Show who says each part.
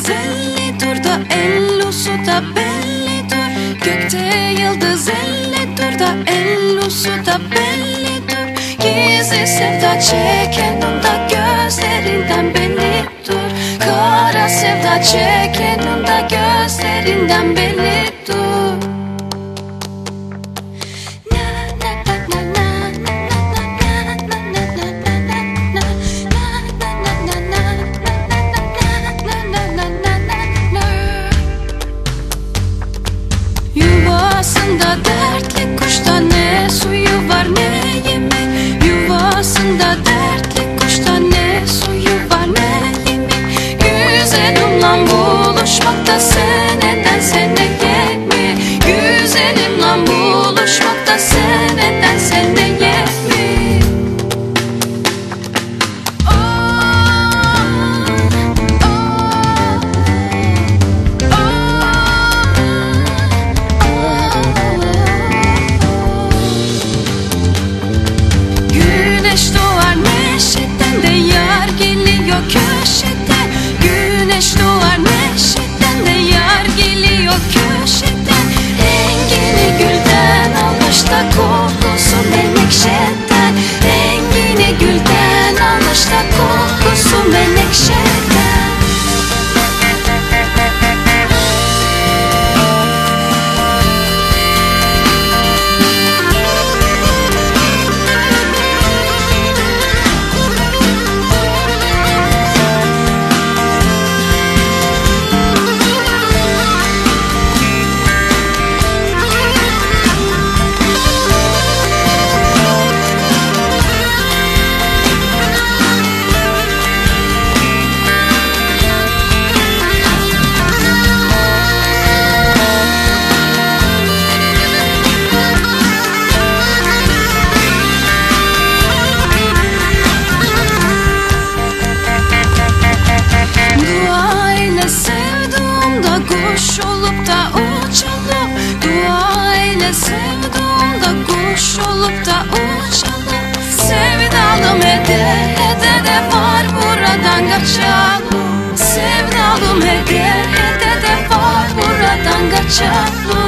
Speaker 1: yıldız elli dur da ellusu da belli dur. Gökte yıldız elli dur da ellusu da belli dur. Gizli sevda çeken onda gözlerinden belli dur. Kara sevda çeken onda gözlerinden belli dur. Yuvasında dertli kuşta ne suyu var ne yemek. Yuvasında dertli kuşta ne suyu var ne yemek. Güzelimle buluşmakta seneden sene yetmi. Güzelimle buluşmakta seneden sene yetmi. Güneş doğar neşeden de yar geliyor köşeden. Güneş doğar neşeden de yar geliyor köşeden. Rengini gülden almış da kokusu menekşeden. Rengini gülden almış da kokusu menekşeden. Kuş olup da uçalım. Dua ile sevduğumda kuş olup da uçalım. Sevdalım eder ede de var buradan kaçalım. Sevdalım eder ede de var buradan kaçalım.